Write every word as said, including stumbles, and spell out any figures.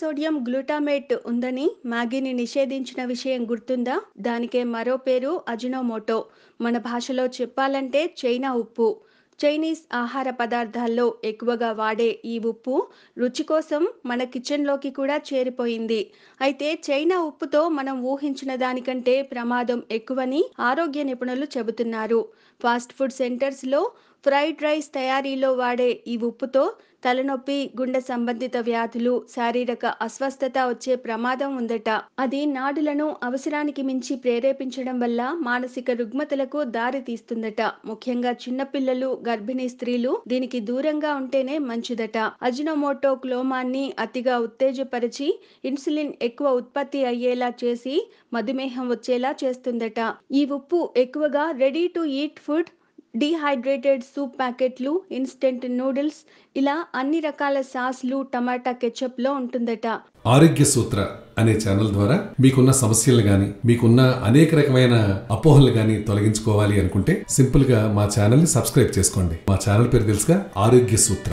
Sodium glutamate ఉందని మ్యాగీని నిషేధించిన విషయం గుర్తుందా? దానికే మరో పేరు అజినోమోటో. మన భాషలో చెప్పాలంటే చైనా ఉప్పు. చైనీస్ ఆహార పదార్థాల్లో ఎక్కువగా వాడే ఈ ఉప్పు రుచి కోసం మన కిచెన్లోకి కూడా చేరిపోయింది. అయితే చైనా ఉప్పుతో మనం ఊహించిన దానికంటే ప్రమాదం ఎక్కువని ఆరోగ్య నిపుణులు చెబుతున్నారు. ఫాస్ట్ ఫుడ్ సెంటర్స్లో ఫ్రైడ్ రైస్ తయారీలో వాడే ఈ ఉప్పుతో తలనొప్పి, గుండె సంబంధిత వ్యాధులు, శారీరక అస్వస్థత వచ్చే ప్రమాదం ఉందట. అది నాడులను అవసరానికి మించి ప్రేరేపించడం వల్ల మానసిక రుగ్మతలకు దారి తీస్తుందట. ముఖ్యంగా చిన్నపిల్లలు, గర్భిణీ స్త్రీలు దీనికి దూరంగా ఉంటేనే మంచిదట. అజినోమోటో క్లోమాన్ని అతిగా ఉత్తేజపరిచి ఇన్సులిన్ ఎక్కువ ఉత్పత్తి అయ్యేలా చేసి మధుమేహం వచ్చేలా చేస్తుందట. ఈ ఉప్పు ఎక్కువగా ready to eat food, dehydrated soup ప్యాకెట్లు, ఇన్స్టెంట్ నూడిల్స్ ఇలా అన్ని రకాల సాస్లు, టమాటా కెచప్లో ఉంటుందట. ఆరోగ్య సూత్ర అనే ఛానల్ ద్వారా మీకున్న సమస్యలు గాని, మీకున్న అనేక రకమైన అపోహలు గాని తొలగించుకోవాలి అనుకుంటే సింపుల్ గా మా ఛానల్ ని సబ్స్క్రైబ్ చేసుకోండి. మా ఛానల్ పేరు తెలుసుగా, ఆరోగ్య సూత్ర.